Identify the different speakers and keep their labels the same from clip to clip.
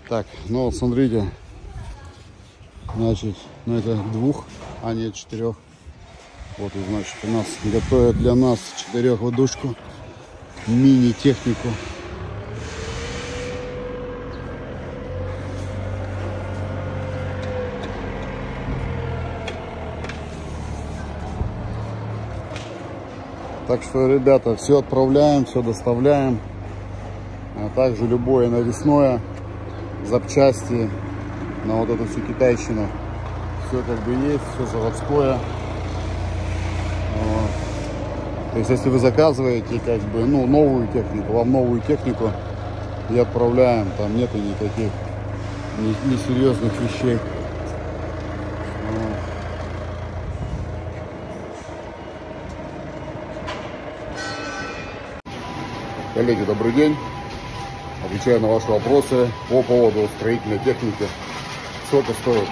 Speaker 1: Так, ну вот смотрите, значит, ну это 2, а не 4. Вот, и значит, у нас готовят для нас 4-водушку, мини-технику. Так что, ребята, все отправляем, все доставляем. А также любое навесное, запчасти на вот эту всю китайщину. Все как бы есть, все заводское. Вот. То есть, если вы заказываете как бы, ну, новую технику, вам новую технику и отправляем, там нету никаких несерьезных вещей. Вот. Коллеги, добрый день. Отвечаю на ваши вопросы по поводу строительной техники. Сколько стоит?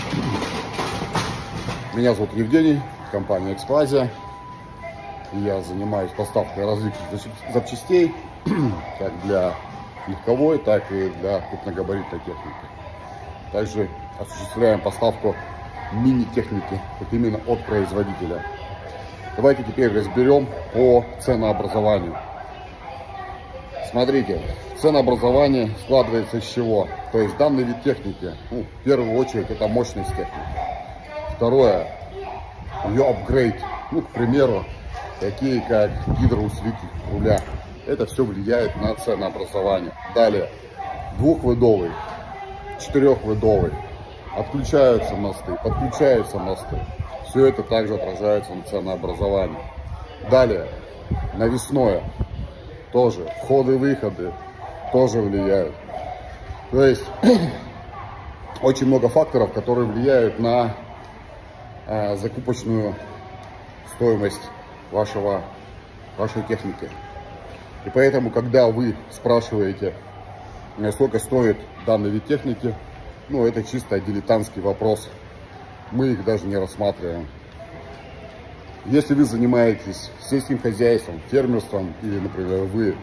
Speaker 1: Меня зовут Евгений, компания Экспазия. Я занимаюсь поставкой различных запчастей, как для легковой, так и для крупногабаритной техники. Также осуществляем поставку мини-техники, вот именно от производителя. Давайте теперь разберем по ценообразованию. Смотрите, ценообразование складывается из чего? То есть данный вид техники, ну, в первую очередь, это мощность техники. Второе, ее апгрейд. Ну, к примеру, такие как гидроусилитель руля. Это все влияет на ценообразование. Далее, 2-выдовый, 4-выдовый. Отключаются мосты, подключаются мосты. Все это также отражается на ценообразовании. Далее, навесное. Тоже входы-выходы тоже влияют. То есть очень много факторов, которые влияют на закупочную стоимость вашей техники. И поэтому, когда вы спрашиваете, сколько стоит данный вид техники, ну, это чисто дилетантский вопрос. Мы их даже не рассматриваем. Если вы занимаетесь сельским хозяйством, фермерством, или, например, вы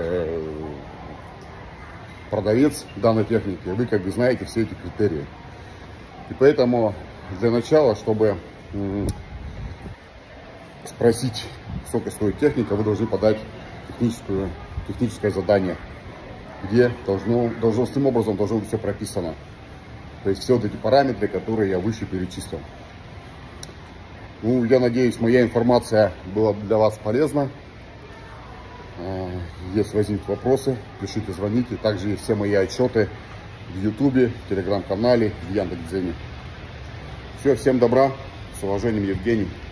Speaker 1: продавец данной техники, вы как бы знаете все эти критерии. И поэтому для начала, чтобы спросить, сколько стоит техника, вы должны подать техническое задание, где должностным образом должно быть все прописано. То есть все вот эти параметры, которые я выше перечислил. Ну, я надеюсь, моя информация была для вас полезна. Если возникнут вопросы, пишите, звоните. Также есть все мои отчеты в YouTube, в Телеграм-канале, в Яндекс.Дзене. Все, всем добра. С уважением, Евгений.